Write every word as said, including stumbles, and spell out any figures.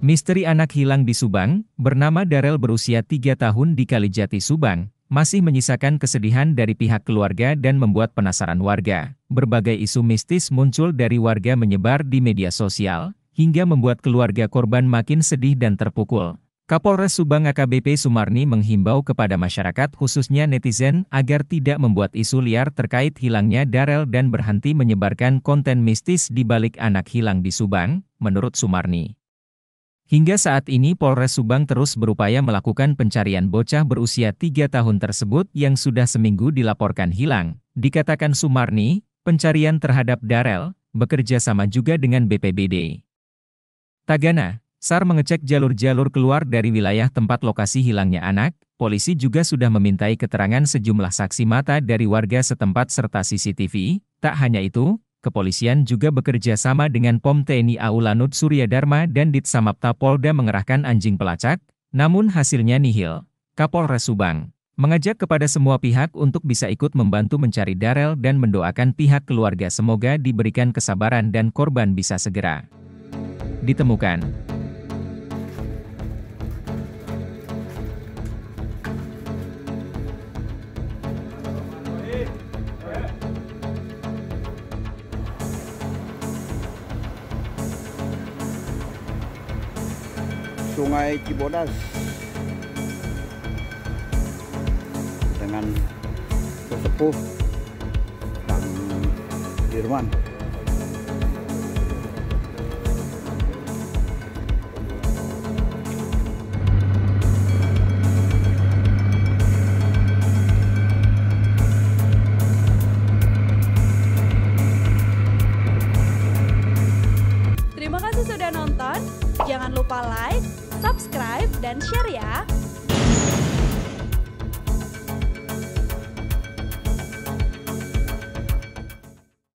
Misteri anak hilang di Subang, bernama Darel berusia tiga tahun di Kalijati, Subang, masih menyisakan kesedihan dari pihak keluarga dan membuat penasaran warga. Berbagai isu mistis muncul dari warga menyebar di media sosial, hingga membuat keluarga korban makin sedih dan terpukul. Kapolres Subang A K B P Sumarni menghimbau kepada masyarakat khususnya netizen agar tidak membuat isu liar terkait hilangnya Darel dan berhenti menyebarkan konten mistis di balik anak hilang di Subang, menurut Sumarni. Hingga saat ini Polres Subang terus berupaya melakukan pencarian bocah berusia tiga tahun tersebut yang sudah seminggu dilaporkan hilang. Dikatakan Sumarni, pencarian terhadap Darel bekerja sama juga dengan B P B D. Tagana, S A R mengecek jalur-jalur keluar dari wilayah tempat lokasi hilangnya anak. Polisi juga sudah memintai keterangan sejumlah saksi mata dari warga setempat serta C C T V. Tak hanya itu, kepolisian juga bekerja sama dengan Pom T N I A U Lanut Surya Dharma dan Ditsamapta Polda mengerahkan anjing pelacak, namun hasilnya nihil. Kapolres Subang mengajak kepada semua pihak untuk bisa ikut membantu mencari Darel dan mendoakan pihak keluarga semoga diberikan kesabaran dan korban bisa segera ditemukan. Sungai Cibodas dengan sesepuh dan Dirman. Terima kasih sudah nonton. Jangan lupa like, subscribe, dan share ya!